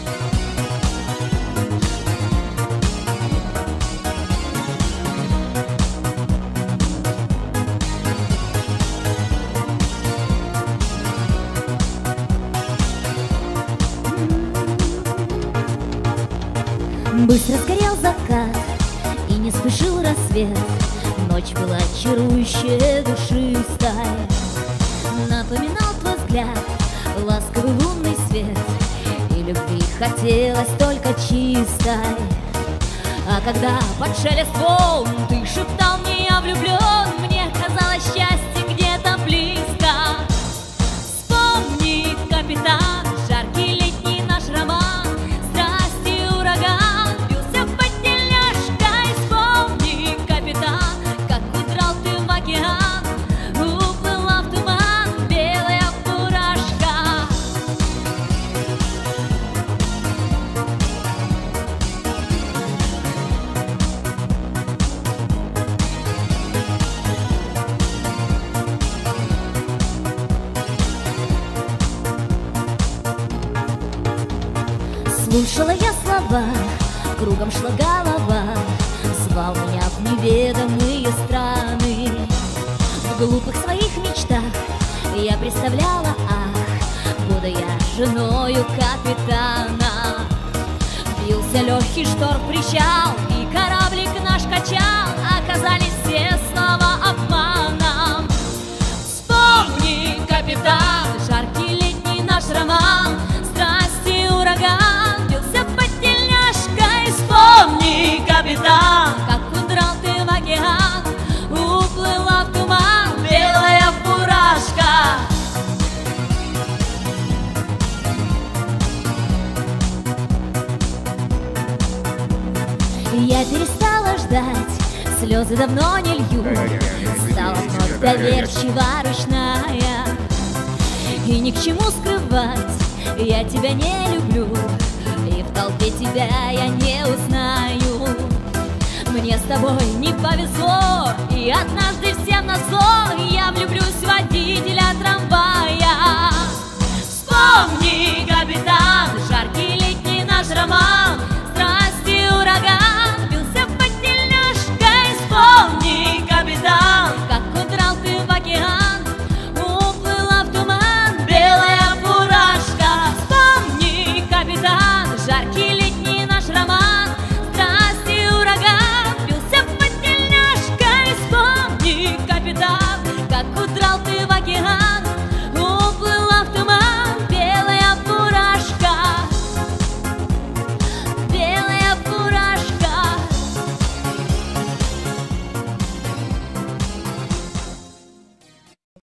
Быстро сгорел закат, и не спешил рассвет. Ночь была чарующая, душистая. Напоминал твой взгляд ласковый лунный свет, и любви хотелось только чистой. А когда под шелест волн ты шептал мне: я влюблен, мне казалось, счастье где-то близко. Вспомни, капитан, жаркий летний наш роман, страсть и ураган бился под тельняшкой. Вспомни, капитан, как удрал ты в океан, уплыла в туман белая фуражка. Слушала я слова, кругом шла голова, звал меня в неведомые страны. В глупых своих мечтах я представляла, буду я женою капитана. Бился легкий шторм, причал, и кораблик наш качал, оказались все слова обманом. Вспомни, капитан, жаркий летний наш роман, страсть и ураган бился под тельняшкой. Вспомни, капитан, как удрал ты в океан, уплыла в туман белая фуражка. Я перестала ждать, слезы давно не лью, стала вновь доверчива, ручная. И ни к чему скрывать, я тебя не люблю, и в толпе тебя я не узнаю. Мне с тобой не повезло, и однажды всем назло я влюблюсь в водителя трамвая. Вспомни,